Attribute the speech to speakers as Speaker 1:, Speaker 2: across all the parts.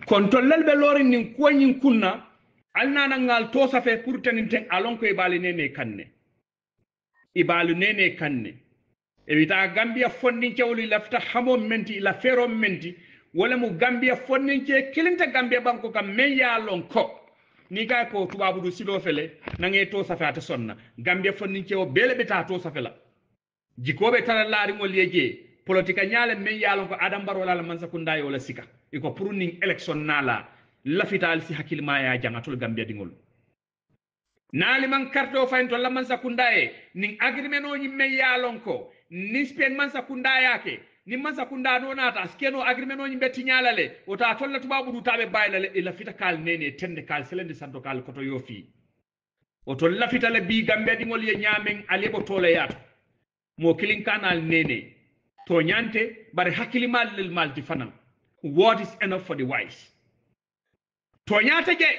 Speaker 1: kontollal be lori nin kuwanyin kunna alnana ngal to safe pour tanin ten alon ko ibali nene kanne ibalu nene kanne e wita gambia fondin cewli lafta hamo menti la fero menti wala mu gambia fondin ce kilinta gambia banko kam men ya lon ko ni ga ko tubabu du silo fele nange to safe ata sonna gambia fondin cewo bele beta to safe la jikobe tala laari ngol yeje politika nyaale men ya lon ko adam baro la man sakunda yo la sika iko pour ning election nala lafital si hakil ma ya jangatul gambia dingol nali man karto fayin to la man sakunda e ning agreement o nyi men ya lon ko ni spen man sakunda yake ni man sakunda no nata skeno agreement o nyi betti nyalale o ta tolla tubabu du tabe baylale e lafita kal nene tende kal selende santo kal koto yofi o to lafita le bi gambia dingol ye nyamen alebo tole yato mo kilin kanal nene to nyante bare hakili mal lil malti fanan what is enough for the wise to nyate je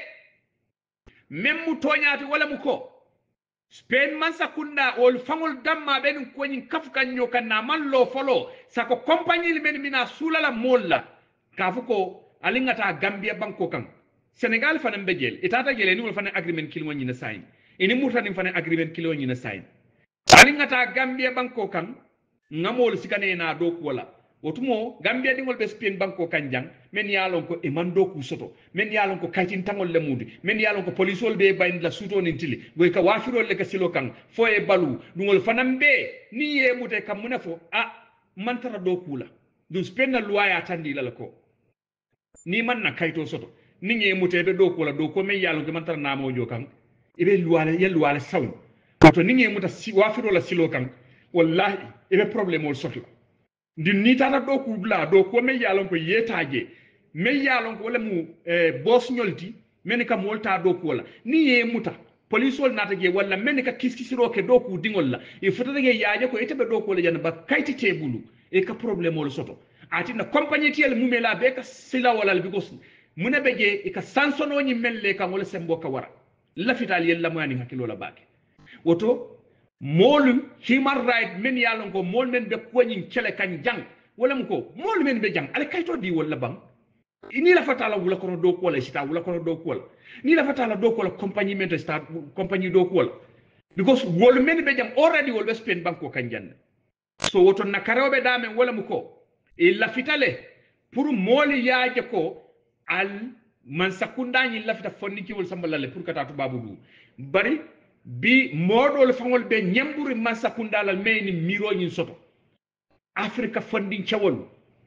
Speaker 1: memmu to nyate wala mu ko Spain man sakunda ol fangol damma ben ko nyin kafkan nyokan na man lo folo sako compagnie li men mina sulala molla kafuko alingata Gambia banko kan Senegal fanan bejel itata gele ni wol fanan agreement kilo nyina sign ini murtani fanan agreement kilo nyina sign alingata Gambia banko kan ngamol sikane na do wala wotumo Gambia dingol be Spain banko kanjang men yalon ko e mando ku soto men yalon ko kaytin tangol le mudi men yalon ko polisol be bayn la suto ni tili boy ka wafirol le ka silo kan fo e balu dungol fanambe ni ye mute kam munafo mantara do kula du Spain na luwaya tandi la ko ni man na kayto soto ni nge mute be do kula do ko men yalon ko mantara namo jo kan ibe luwale sawn to ni nge muta si wafirol la silo kan wallahi ibe problème ol soto din ni tata do ku bla do ko me yalon ko yetaje me yalon ko wala mu boss nyolti men ka molta do ko la ni ye muta police wol nata je wala men ka kiskisiro ke do ku dingol la e fotata ge yaaje ko etabe do ko la janna ba kayti tebulu e ka problème ol soto atina compagnie tiel mumela be ka sila wala because muna beje e ka sansono nyi melle ka wala sembo ka wara la fital yella mo ani hakilo la baake woto mol human right men yalon ko mol men be koñin kele kan jang wala ko mol men be jang ale kayto di wala bang ni la fatala wala ko do ko la sita wala ko do ko ni la fatala do ko la compagnie men to start compagnie do ko because wol men be jang already wol be Spain banko kan janne so woto nakarobe dame wala ko e la fitale pour mol yaaje ko al man sakunda ni la fita fonni ki wol sambalale pour kata to babu bari bi modol fangol be nyamburi masakundalal meni miro nyin soto Africa funding chawolu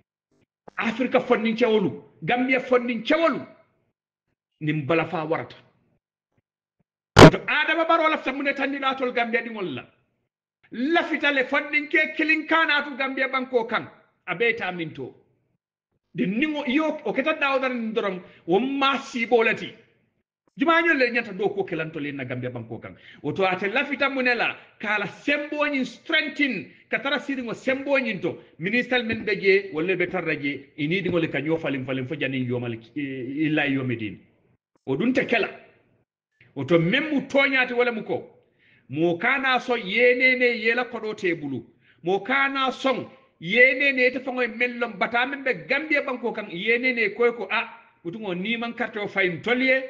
Speaker 1: Gambia funding chawolu nim bala fa warata to adama baro la famune tandina tol Gambia dingol la fitale funding ke killing kana to Gambia banko kan abeta minto de ningo yo o keta dawdar ndorom wo masi bolati jumañol le nyata do ko kelanto le na Gambia banko kan woto ate lafita munela kala semboñi strengthen katara siringo semboñi to minister men beje wolle be tarraje ini dingo le kanyo falim fo jani yomal illa yomedin o dunta kala woto memmu toñati wala mu ko mo kana so yenene yela ko do tebulu mo kana son yenene te fangoy mellom bata men be Gambia banko kan yenene koy ko wutungo ni man karto fayim tolye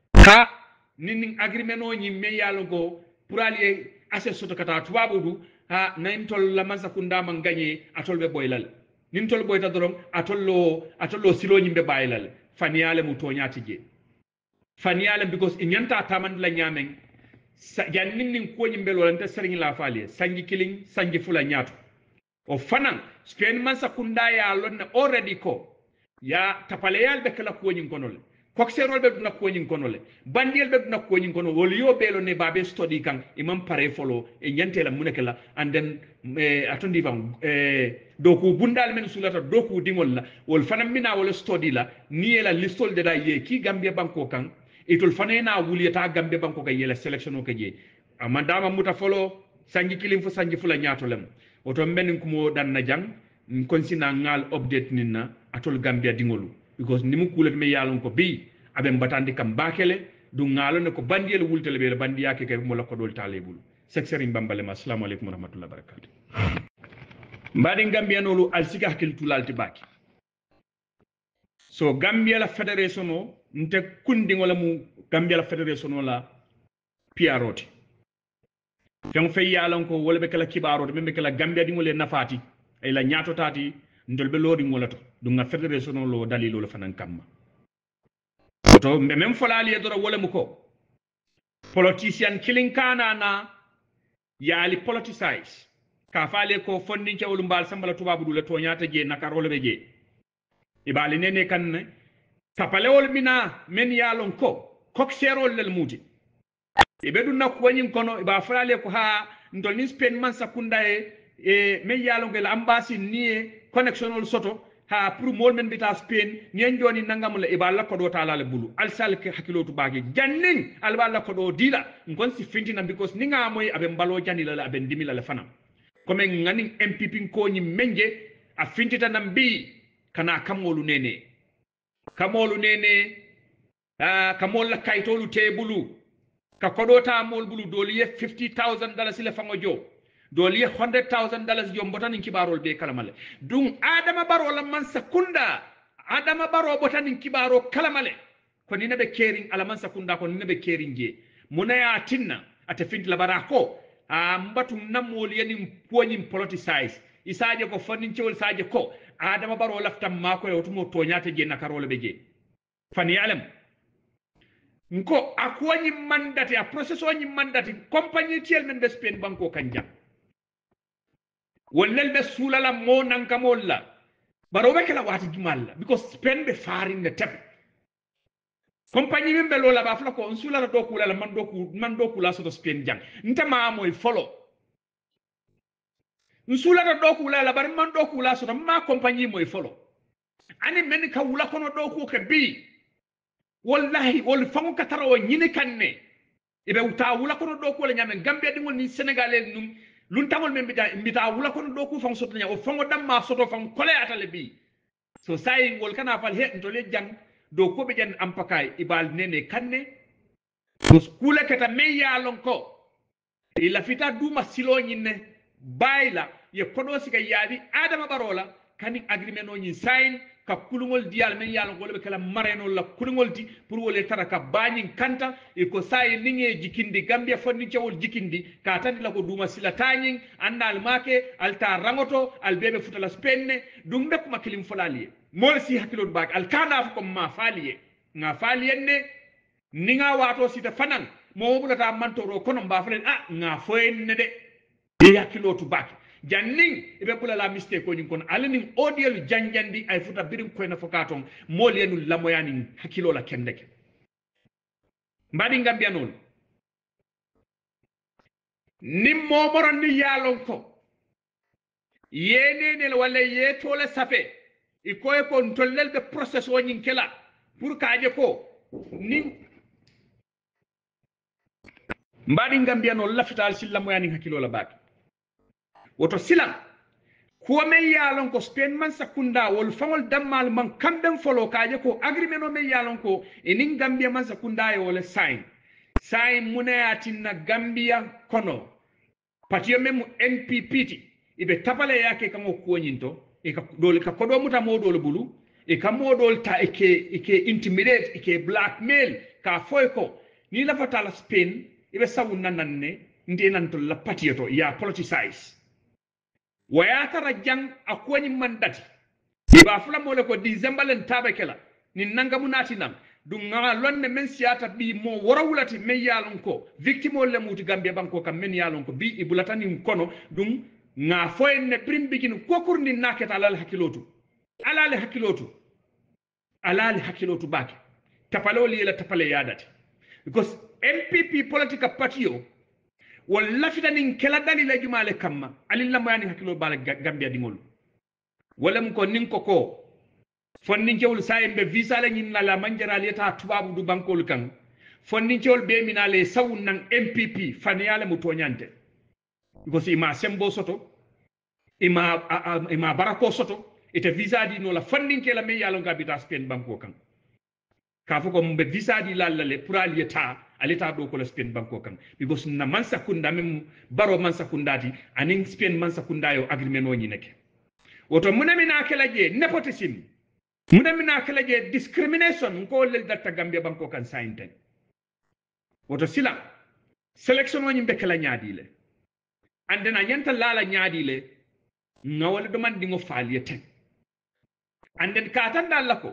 Speaker 1: nin agreement o nyi me yalo go pour aller assez soto kata tubabu du nayin tol la man sakunda man gagné atol be boylal nin tol boyta dorom atollo silo nyimbe baylal faniyale mu toñati je faniyale because inyanta tamand la nyamen jannin nin ko nyimbe lolante serni la faale sangi killing sangi fula nyato o fanan Spain man sakunda ya lonna already ko ya tapaleyal be kala ko nyin konol kokserol be duna ko nyin konole bandiel be duna ko nyin kono wol yo belo ne babe study kan imam pare folo e nyantela munekela and then atondi fam doku bundal men sulata doku dingol la wol fanam mina wol study la ni la listol de da ye ki Gambia banko kan itol fanena wuliyata Gambia banko ka yela selection o ka je amandama muta folo sangi kilim fo sangi fula nyatolem oto men ko dan na jang konsina ngal update ninna atol Gambia dingolu because nimu kulet me yalon ko bi abe mbatandi kam bakele du ngalo ne ko bandiel wultele be bandiya ke mo la ko dol talebul sekseri mbambale ma assalamu alaykum warahmatullahi wabarakatuh mbadi Gambia nolu al sika hakil tulalti baki so Gambia la federation o nte kundi wala mu Gambia la federation la PROT fen fe yalan ko wala be kala kibaro be kala Gambia di ngole nafati ay la nyaato tati ndol be lodi ngolato du nga federation lo dalilo la fanan kamma to même folali e doro wala mu ko politician killing kana na yaali politicize ka faale ko fonni cewlu mbal sambala tubabu dule to nyaata je nakarole be je ibali nene kan tapalewol mina men yalon ko kokserol lel muti ibe dun nak wanin kono iba faale ko ha ndol ni Spain man sakunda e men yalon gel ambassade ni connectionol soto ha pour mol men bita Spain nyen joni nangam la ibala ko do taala le bulu al sal ke hakilotu baagi jannin al wala ko do dila ngon si fintina because ninga moy abe mbalo janila la abe dimila la fanam comme ngani MPP ko ni menje a fintita nambi kana kamolu nene kamol la kaytolu tebulu ka kodota mol bulu doliye $50,000 le fango jo doliye $100,000 jo botanin kibarol be kalamale dum adama baro la man sakunda adama baro botanin kibaro kalamale ko ni nabe kering ala man sakunda ko ni nabe kering je munaya tinna ate finti la barako mbatu namol yani poñim politicize isaje ko fannin ciwol saje ko adama baro laftam mako e otumo toñata je nakarole be je fan yalam nko akwani mandati a processo ni mandati compagnie tiel men be Spain banko kanja wollel be sulala mo nankamolla baro be kala wati jumalla because Spain be farin the tep compagnie men be lola ba fla ko on sulala do kulala man do kula so Spain jang ntama moy follow nsulata do kulala bar man do kula so ma compagnie moy follow ani men ka wula kono do ko ke bi wallahi wol fango katara o nyini kanne ibe uta wula kono do ko le nyame Gambia dingol ni Senegalais num lun tangol men mbita wula kono do ko fango soto nya o fango damma soto fango kole atale bi so say wol kana fal he ntole jang do ko be jan ampakay ibal nene kanne so skula kata me ya lon ko ila fita duma silo nyinne bayla ye kodo sika yaadi adama barola kani agreement o nyi sign ka kulungol dial men yalla golbe kala mareno la kulungol ti pour wole tara ka bañin kanta e ko say ninge jikindi Gambia fonni ciawol jikindi ka tan la ko duma sila tañin andal make alta rangoto al bebe futala spenne dum dak makilim folali mol si hakilot bak al kana ko ma faliye nga faliyenne ninga wato sita fanan mo bulata mantoro kono mba falen nga foyenne de yakilotu bak janning ibe bula la mistake ko nyin kon alanin audio janjandi ay futa birim ko na fokaton mol yenu lamoyani hakilo la kendeke mbadi Gambia non ni momoro ni yalon ko yenene wala yetole safe ikoy ko tollel be process o nyin kela pour kaaje ko ni mbadi Gambia non lafital sil lamoyani hakilo la bak woto silam ko men yalon ko Spain man sakunda wol fangol dammal man kamben folo kaaje ko agreement o men yalon ko enin Gambia man sakunda e wala sign munayatinna Gambia kono patiyo memu NPP ti ibe tapale yake kamo kuonyinto e ka dole ka kodo muta modol bulu e ka modol ta eke intimidate eke blackmail ka foyko ni la fatala Spain ibe sawunna nanne ndenanto la patiyo ya politicize wayatara jang akwani mandati ba fula mole ko December len tabakela ni nanga munatinam du nga lonne men siata bi mo worawulati men yalon ko victime le muti Gambia banko kam men yalon ko bi ibulatani kono dum nga foyenne primbigin ko kurni naketa alal hakilotu baki tapaloli la tapale yadati because MPP political party yo wala fitanin kala dalila jumale kamma alilla moyani hakilo bala Gambia dingol wala mko ninko ko fonnin cewul sayembe visa la nyin la manjara leta tubabu du bankol kan fonnin cewul be minale sawun nan MPP faniyale mu toñante because ima sembo soto ima barako soto ite visa di no la fonnin kela me yalo ngabita Spain banko kan ka foko mbe visa di lallale pour aliyeta aleta do ko la Spain banko kan because na man sakunda mem baro man sakundati anin Spain man sakunda yo agreement o nyineke woto munamina kala je nepotism mudamina kala je discrimination ko lel datta Gambia banko kan sainten woto sila selection woni be kala nyaadile andena nyanta lala nyaadile ngawal do man dingo faliyeten anden ka tan dalla ko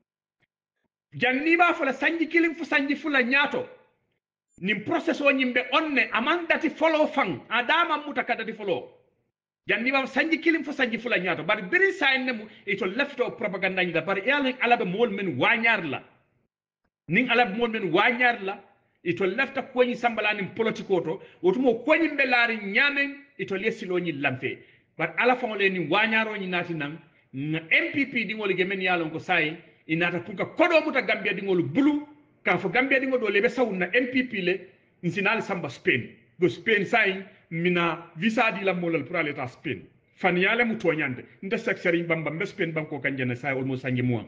Speaker 1: janni ba fala sanji kilim fu sanji fula nyaato nim process o nyimbe onne amandati follow fang adama mutakadati follow janni ba sanji kilim fu sanji fula nyaato bar biri sayne mu ito lefto propaganda nda bar yalla alabe mol men wañar la nin alabe mol men wañar la ito lefta koñi sambalani politiko to wotumo koñi be laari nyamen ito lesilo nyi lamfe bar ala fangole ni wañaro nyi nati nan na MPP di ngol gemen yalon ko say inata pour ka kodo muta Gambia di ngol bulu ka fo Gambia di ngol lebe sawna MPP le nsinal samba Spain go Spain say mina visa di la molal pour aller ta Spain fan yale mu toñande nda sekseri bamba be Spain banko kanjene say almost sangi mo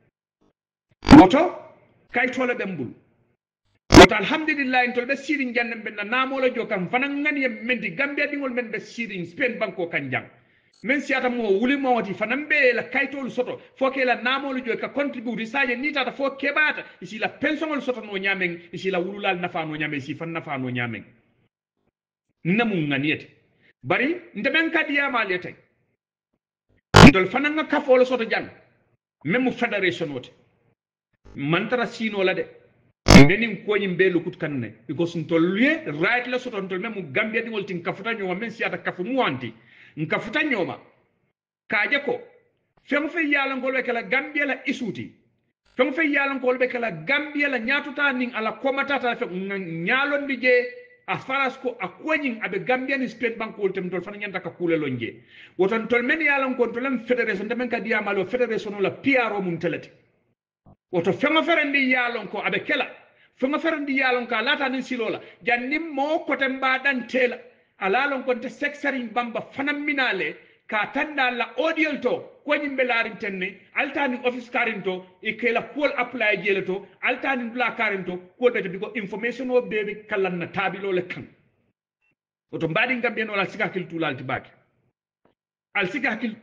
Speaker 1: moto kay tole bembul wata alhamdulillah intol be sirin jannam ben namola jokam fanan ngani mendi Gambia di ngol men be sirin Spain banko kanjang men siata mo wuli mo wati fanambe la kaytol soto foke la namolu joy ka contribute saje ni tata fo kebata isi la pensionnol soto no nyamen isi la wululal nafa no nyamen isi fan nafa no nyamen namu nganiyete bari ndeben kadiya malete ndol fananga kafolo soto jang même fédération wote mantara sino la de benin koñi mbelu kut kanne because ntol lié right la soto ntol même Gambia dingol tin kafuta nyoma men siata kafu muanti nkafuta nyoma kaje ko fem fe yalan ko kala Gambia la isuti fem fe yalan ko be kala Gambia la nyatuta ning ala komata ta fe nyalon dije a faras ko a koñin abe Gambia ni Spain banko tem tol fana nyanta ka kule lonje woton tol men yalan ko tolem fédération de men ka diama lo fédération la PRO mun telete woto fema ferandi yalan ko abe kala fema ferandi yalan ka lata nin silola jannim mo ko temba dan tela alalon konte sexaring bamba fanam minale ka tanda la audiol to koñi mbelarin tenne altani office karinto e kela kol apply jeleto altani dula karinto ko bete biko information o bebe kallan na tabilo le kan oto mbadi Gambia no la sika kil tulal tibaki al sika kil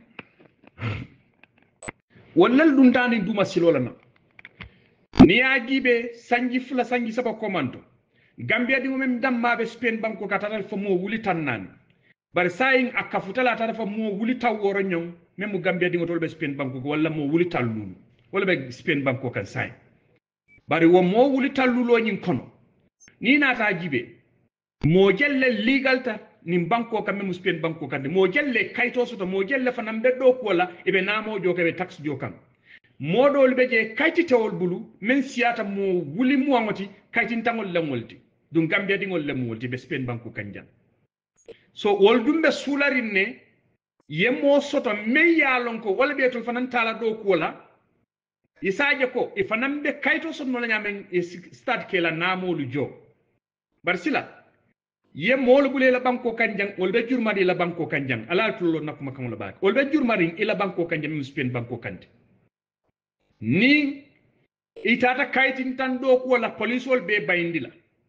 Speaker 1: wonnal dum tani duma silola na ni ajibe sanji fula sanji saba komando Gambia di mom dammabe Spain banko katatal fo mo wuli tannan bar sayin akafutala tata fo mo wuli taworo ñong même Gambia di ngotol be Spain banko wala mo wuli tallulu wala be Spain banko kan say bari wo mo wuli tallulo ñin kono ni nata jibe mo jelle legal ta ni banko kam même Spain banko kan mo jelle kayto soto mo jelle fanam be do ko la ibe namo joke be tax jokam modol be je kayti tawol bulu men siata mo wuli mo ngoti kayti tangol lamolti dum Gambia di ngol lamolti be Spain banko kanjan so wol dumbe sularinne yemo soto me yalon ko wala be to fanan tala do ko la isaje ko e fanan be kayto soto no nyamen e start ke la namolu jo barsila yemo bule la banko kanjan wol be jurmari la banko kanjan ala tullo nakuma kam la baak wol be jurmari ila banko kanjan Spain banko kante ni itata kaytin tan do ko la police wol be bayindila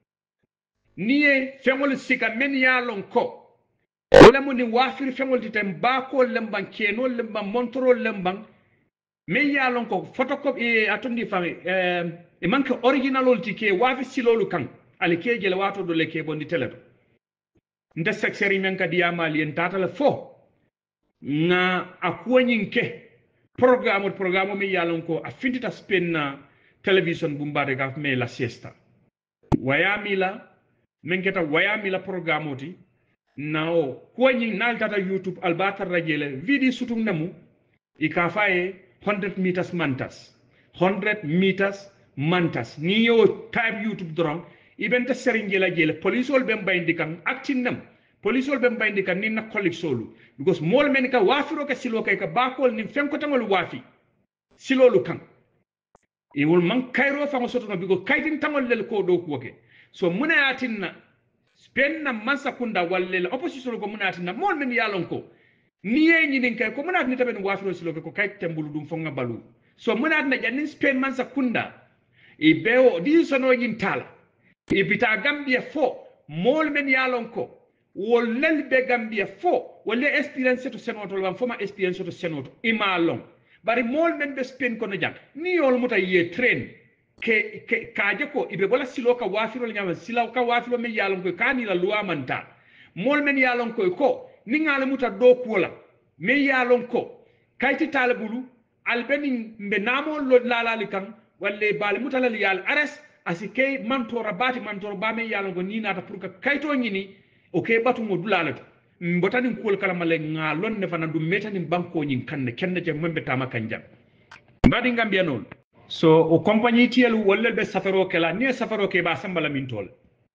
Speaker 1: ni e fengol sika men yalon ko wala mo ni wafir fengol titem ba ko lemban keno lemban montro lemban men yalon ko photocopy e atondi fami e manke original tike wafi silolu kan ale keje la wato do le ke bondi teleto nda sekseri men ka diama lien tata la fo na akoñinke programme mi yalon ko a findita Spain na television bumbade ga me la siesta wayami la men keta wayami la programme oti nao koñi naltata YouTube albatar rajele vidi sutum namu ika faye 100 meters mantas 100 meters mantas ni yo type YouTube dron ibenta seringela jele police ol bem bayndi kan actinam police ol bem bayndi kan ni na colleague solu because mol men ka wafiro ka silo kay ka bakol ni fenko tamol wafi silolu kan e wol man kayro fa soto no bigo kaytin tamol lel ko do ko ke so muna atinna Spain na mansa kunda walle la opposition ko muna atinna mol men yalon ko ni yenyi din kay ko muna atni taben wafiro silo ko kay tembulu dum fonga balu so muna atna janin Spain mansa kunda e bewo di sono yin tala e bita Gambia fo mol men yalon ko wollel be Gambia fo wolle experience to senoto wan foma experience to senoto ima long bari mol men be Spain kono jang ni yol muta ye train ke kaje ko ibe bola silo ka wafiro nyama silo ka wafiro men yalon ko kani la loi manta mol men yalon ko ni ngala muta do kuola men yalon ko kayti talabulu albeni mbe namo lo lalali kan walle bal muta la yal ares asike mantora ba men yalon ko ni nata pour ka kayto nyini o ke batu mo dulalato mbotani kuol kala male ngalon ne fana dum metani banko nyin kanne kenne je membe tama kanjam mbadi ngambia non so o compagnie tielu wolle be safaro kala ni safaro ke ba sambala min tol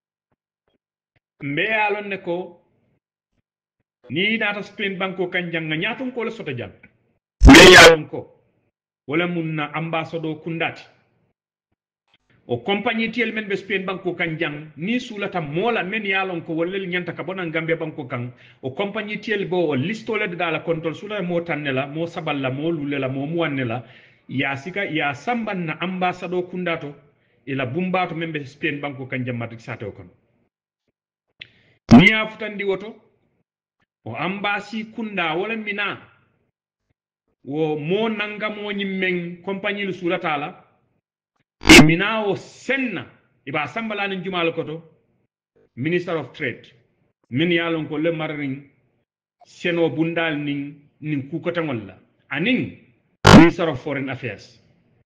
Speaker 1: mbe alon ne ko ni nata Spain banko kanjam nga nyaton ko le soto jam mbe yalon ko wala munna ambassador kundati o compagnie tiel men be Spain banko kanjam ni sulata mola men yalon ko wolle nyanta ka bonan gambe banko kan o compagnie tiel bo o listole de dala control sula mo tannela mo saballa mo lulela mo muannela ya sika ya samban na ambassador kundato ila bumbato men be Spain banko kanjam matik sato kon ni afutandi woto o ambasi kunda wala mina wo mo nangamo nyimmen compagnie lu sulata la mina o senna iba sambala ni jumal koto minister of trade min yalon ko le marring seno bundal nin kukotangol la anin minister of foreign affairs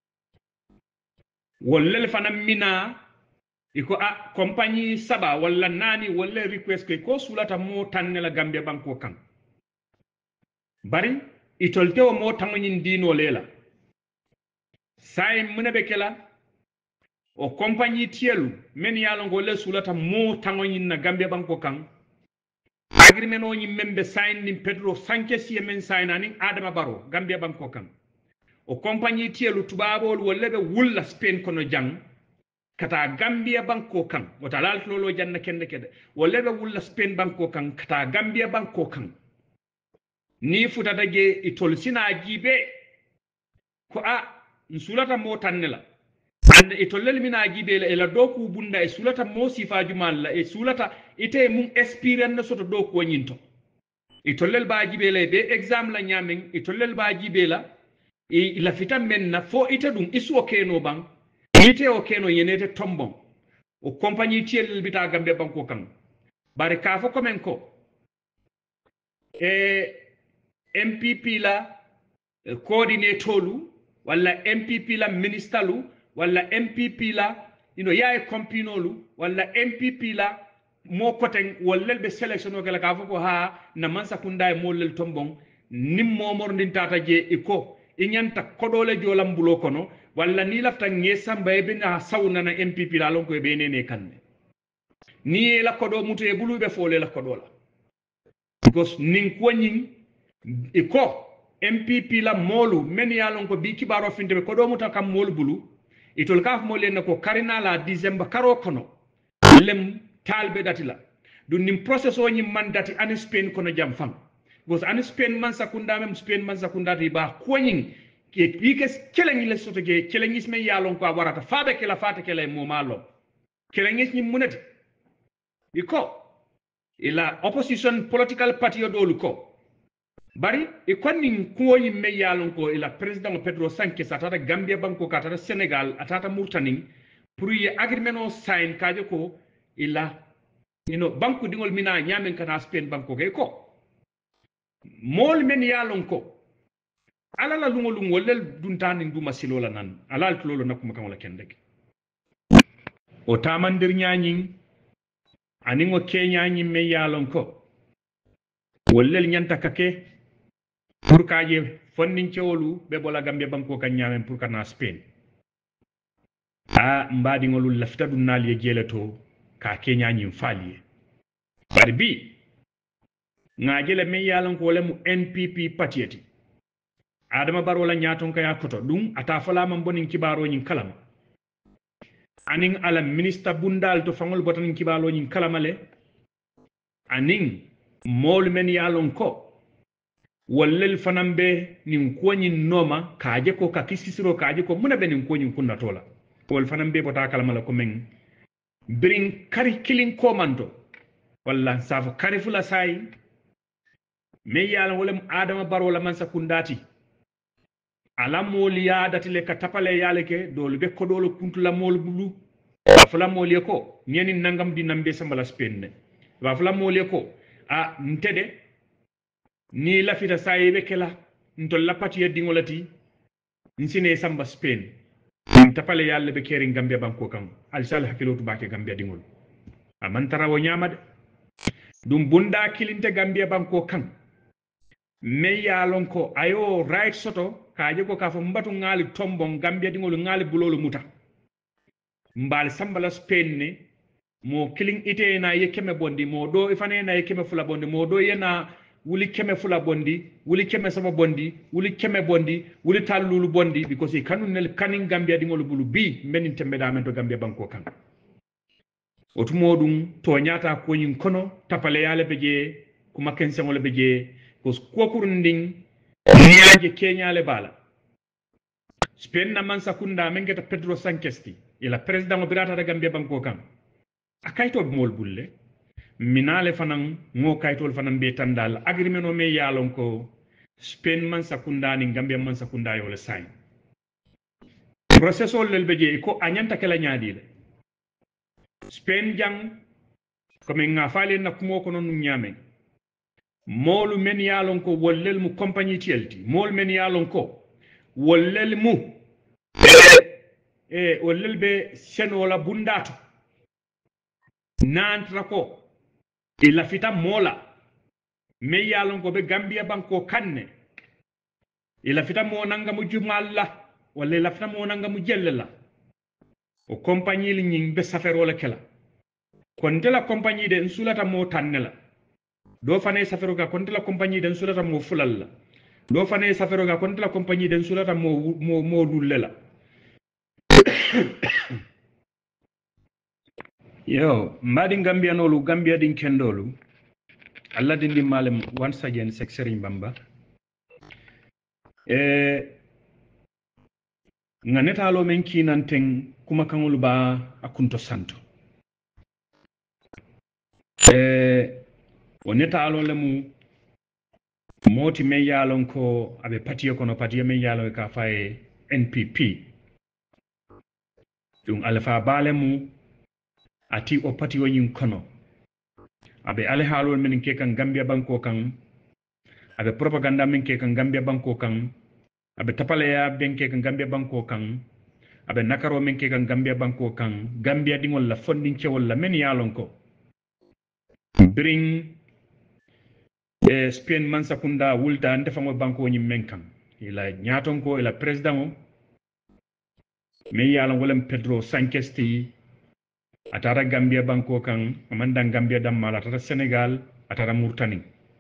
Speaker 1: wolle fana mina iko a compagnie saba walla nani wolle request ko sulata mo tannela Gambia banko kan bari itolte o mo tangonin dino lela say munabe kela o compagnie tielu men yalon golle sulata mo tangonin na Gambia banko kan agreement o membe sign ni Pedro Sanchez yemen sign ani Adama Barrow Gambia banko kan o compagnie tielu tubabol wolle be wulla Spain kono jang kata Gambia banko kan wata lal lolo janna kende kede wolle be wulla Spain banko kan kata Gambia banko kan ni futa dage itol sina jibe ko a nsulata mo tannela ande itollel mina jibe la ela doku bunda e sulata mo sifa jumal la e sulata ite mum experience na soto doku wanyinto itollel ba jibe la be exam la nyamen itollel ba jibe la e la fitam men na fo ite dum isu o keno bang ite o keno yenete tombon o compagnie tiel bita Gambia banko kan bare ka fo komen ko e MPP la coordinatolu wala MPP la ministalu wala MPP la yaay compinolu wala MPP la mo koten wala be selection o kala ka fo ko ha na mansa kunda mo lel tombon nim momor ndin tata je iko inyanta kodole jolam bulo kono wala ni lafta ngesam baybe na sawna na MPP la lon ko be nene kanne ni la kodo muto e bulu be fole la kodola because nin ko nyin iko MPP la molu men yalon ko bi kibaro finte be kodo muta kam molu bulu itol kaf mo len ko karina la December karo kono lem talbe datila dun nim process o nyim man dati an Spain kono jam fam because an Spain man sakunda mem Spain man sakunda ti ba ko nyin ke bikes kelengi le soto ge kelengis men yalon ko warata fabe ke la fata ke le mo malo kelengis nyim munati iko ila opposition political party dolu ko bari e konni kuwoyi me yalon ko ila president Pedro Sanchez atata Gambia banko ka atata Senegal atata Mauritanie pour ye agreement o sign kaje ko ila banko dingol mina nyamen kana Spain banko ke ko mol men yalon ko alala lungolum wolel duntani nduma silola nan alal tulolo nakuma kan wala kendek o tamandir nyanyin aningo kenyanyin me yalon ko wolel nyanta kake pour kaje fonnin cewolu be bola Gambia banko kan nyamen pour kana Spain a mbadi ngolul lafta dun nal ye jeleto ka Kenya nyim faliye bari bi ngajele me yalon ko lemu NPP patieti Adama Barrow la nyaton ka yakoto dum ata fala man bonin kibaro nyin kalam anin ala minister bundal to fangol botan kibalo nyin kalamale anin mol men yalon ko wallel fanambe nin koñin noma kaaje ko ka kisisiro kaaje ko muna be nin koñin kunna tola wal fanambe bota kalmala ko men bring kari killing commando walla safo kari fula sai me yalla wala Adama Barrow la man sakundati ala moliya datile ka tapale yale ke dolu be ko dolu kuntula mol bulu afala moliye ko nyeni nangam di nambe sambala spenne wa afala moliye ko a ntede ni lafita sayibe kela ntol lapati yedingolati nsine samba spain tapale yalle be keri gambia banko kan alsal hakilotu bake gambia dingol amantara wo nyamade dum bunda kilinte gambia banko kan me yalon ko ayo right soto kaje ko ka fo mbatu ngali tombo gambia dingol ngali bulolu muta mbal sambala spain ne mo killing ite na yekeme bondi mo do ifane na yekeme fula bondi mo do yena wuli keme fula bondi wuli keme sama bondi wuli keme bondi wuli talulu bondi because e kanu nel kanin gambia dingol bulu bi menin tembe da men to gambia banko kan otumodum to nyata ko nyin kono tapale yale beje kuma kensengol beje ko kokurnding niaje kenyale bala spain na man sakunda mengeta pedro sanchez ila president o birata da gambia banko kan akayto mol bulle minale fanan ngo kaytol fanan be tandal agreement o me yalon ko spain man sakunda ni gambia man sakunda yo le sign process o lel beje ko anyanta kala nyaadi le spain jang ko men nga fale na kumo ko non nyame molu men yalon ko wollel mu compagnie tielti mol men yalon ko wollel mu wollel be sen wala bundato nantra ko ila fita mola me yalon ko be gambia banko kanne ila fita mo nanga mu jumalla wala ila fita mo nanga mu jellala o compagnie li nying be safero la kala kon de la compagnie de sulata mo tannela do fane safero ga kon de la compagnie de sulata mo fulalla do fane safero ga kon de la compagnie de sulata mo dullela yo madi gambia nolu gambia din kendolu alla dindi malem once again seksering bamba nga netalo men kinanten kuma kangolu ba akunto santo o netalo le mu moti men yalon ko abe patiyo kono patiyo men yalon ka faye npp dum alfa bale mu ati o patiyo nyin kono abe ale halol men ke kan gambia banko kan abe propaganda men ke kan gambia banko kan abe tapaleya benke kan gambia banko kan abe nakaro men ke kan gambia banko kan gambia dingol la fondin ce wala men yalon ko bring spain man sakunda wulta ndefango banko nyi men kan ila nyaton ko ila president o men yalon wala pedro sanchez ti atara gambia banko kan amanda gambia dammal atara senegal atara murtani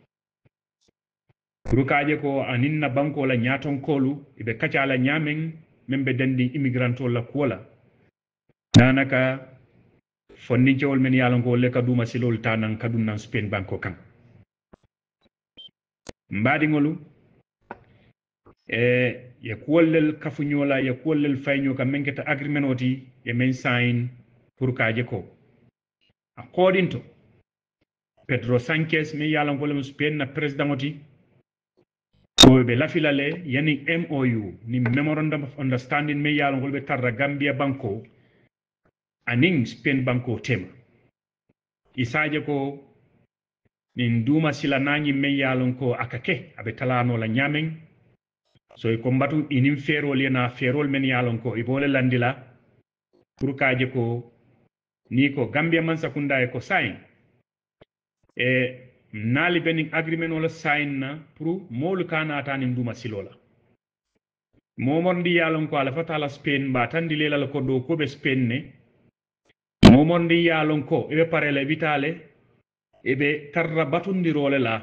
Speaker 1: rukaje ko aninna banko la nyaton kolu ibe kacala nyamen membe dandi immigrant la kola nanaka fonni jewol men yalon ko le kaduma silol tanan kadun spain banko kan mbadi ngolu ye kuwallel kafunyola ye kuwallel fayño kam men keta agreement oti ye men sign pour kaje ko according to pedro sanchez mi yalon ko le spain na president oti ko be lafilale yani mou ni memorandum of understanding mi yalon ko be tarra gambia banko aning spain banko tema isaje ko nin duma sila nani mi yalon ko akake abe talano la nyamen so ko mbatu inim ferol yana ferol men yalon ko ibole landila pour kaje ko ni ko gambia man sakunda e ko sign nali bening agreement wala sign na pour molu kana tani nduma silola momondi yalon ko ala fatala spain ba tandi lela ko do ko be spain ne momondi yalon ko ebe parele vitale ebe tarra batundirole la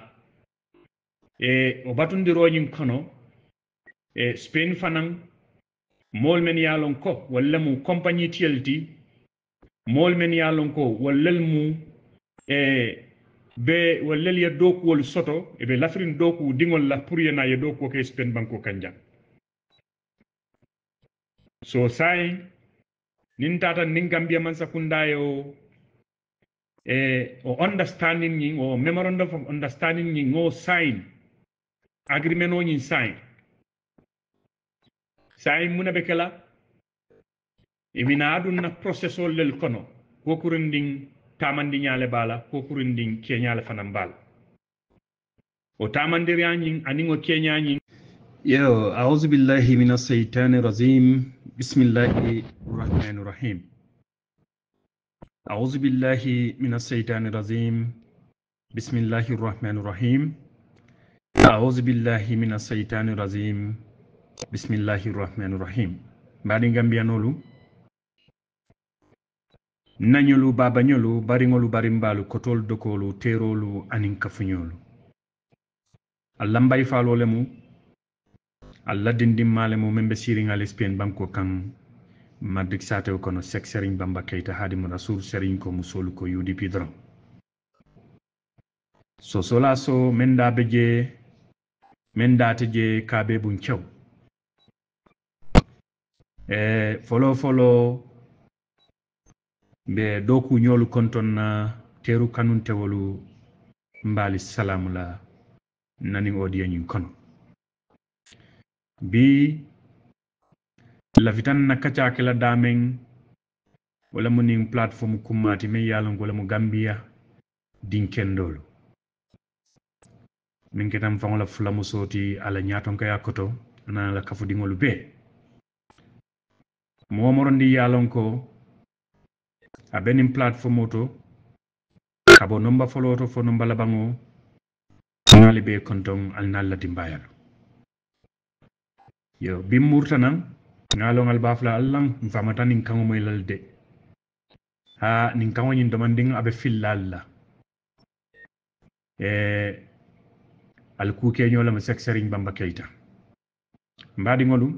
Speaker 1: o batundiro nyim kono spain fanan mol men yalon ko walla mu compagnie TLT mol men yalon ko wallal mu be wallal ya doku wol soto be lafrin doku dingol la pour yana ya doku ke spain banko kanja so sai nin tata nin gambia man sakunda yo o understanding ni o memorandum of understanding ni ngo sign agreement o ni sign sai muna be kala imina aduna processol lel kono ko kurinding tamandi nyale bala ko kurinding kenyale fanam bala o tamandir yanyin aningo kenyanyin
Speaker 2: yo a'udhu billahi minash shaitani rajim bismillahir rahmanir rahim a'udhu billahi minash shaitani rajim bismillahir rahmanir rahim a'udhu billahi minash shaitani rajim bismillahir rahmanir rahim badi gambianolu nanyolu babanyolu baringolu barimbalu kotol dokolu terolu anin kafunyolu Allah mbay falole mu Allah dindim male mu membe siring al Spain banko kan madik sate ko no sek serigne Bamba Keita hadim rasul serigne ko musolu ko UDP dron so sola so menda beje menda teje kabe bun ciow folo be doku nyolu konton na teru kanun tewolu mbali salamu la nani odiya nyin kono bi la fitan na kacha kala damen wala mu ning platform kumati me yalon wala mu Gambia dinkendolo min ketam fangola fula musoti ala nyaton ka yakoto na la kafu dingolu be mo morondi yalon ko abenim platform auto kabo nomba foloto fo nomba labango ngali be kontong al nalla dimbayal yo bim murtanan ngalo ngal bafla allang famata nin kango moy lalde ha nin kango nyin domanding abe fillalla al kuke nyola ma sek serigne Bamba Keita mbadi ngolum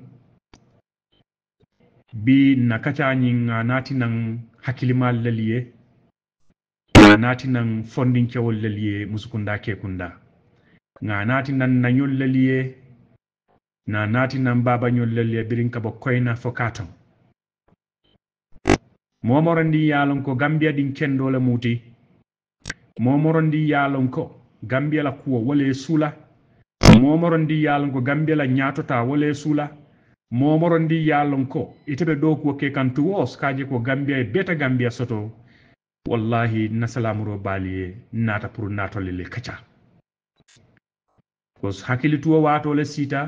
Speaker 2: bi nakacha nyin nati nan hakilimal laliye nati nan fondin cewol laliye musukunda ke kunda nga nati nan nanyol laliye na nati nan baba nyol laliye birin ka koyna fokaton momorondi yalon ko Gambia din kendo la muti momorondi yalon ko Gambia la kuwa wale sula momorondi yalon ko Gambia la nyatota wale sula momorondi yalon ko itebe do ko ke kan tuwos kaje ko Gambia e beta Gambia soto wallahi nasalamuro baliye nata pour natolele kacha ko hakilituwa wato le sita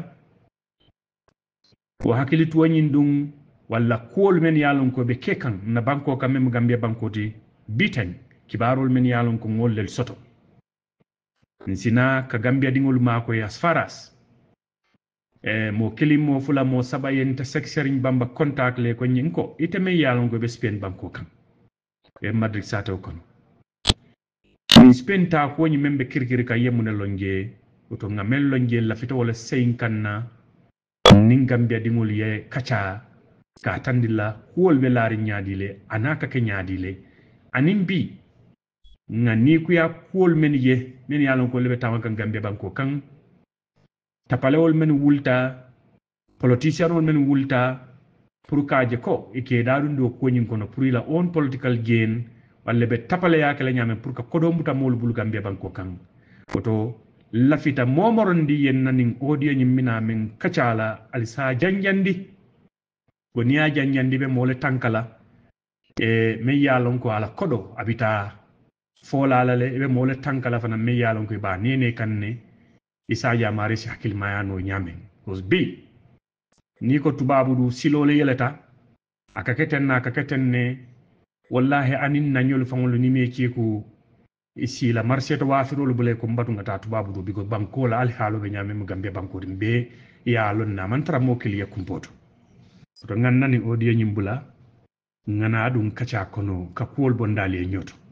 Speaker 2: ko hakilituwa nyindum walla kool men yalon ko be kekan na banko kam mem Gambia bankoti biten kibarol men yalon ko ngollel soto sina ka Gambia dingol mako as faras mo kelimo fula mo sabayen ta sekserigne Bamba contact le ko nyinko iteme yalon ko be Spain banko kam e Madrid sato kono Spain ta ko nyi membe kirkiri ka yemune lonje oto ngamel lonje la fito wala sein kanna nin Gambia dingol ye kacha ka tandila kuwol be laari nyaadile anaka ke nyaadile anin bi ngani ku ya kuwol men ye men yalon ko lebe tawaka Gambia banko kan tapalewol men wulta politician wol men wulta pour kaaje ko ike daadun do ko nyin kono pour ila on political gain walle be tapale yakale nyame pour ka kodo muta mol bul Gambia banko kan oto lafita momorondi yen nanin odiyo nyimmina men kacala alisa janjandi ko niya janjandi be mole tankala me yalon ko ala kodo abita fola lale be mole tankala fana me yalon ko ba nene kanne isa ya mari si hakil mayano nyame cause bi ni ko tubabu du silole yeleta akaketen ne wallahi anin nanyol fangol ni me ciku isi la marché to wafirol bule ko mbatu ngata tubabu du bigo banko la al haalo be nyame mu Gambia banko dimbe ya lon na man tara mo kiliya kumpoto to ngannani odiyo nyimbula ngana dum kacha kono ka kuwol bondali e nyoto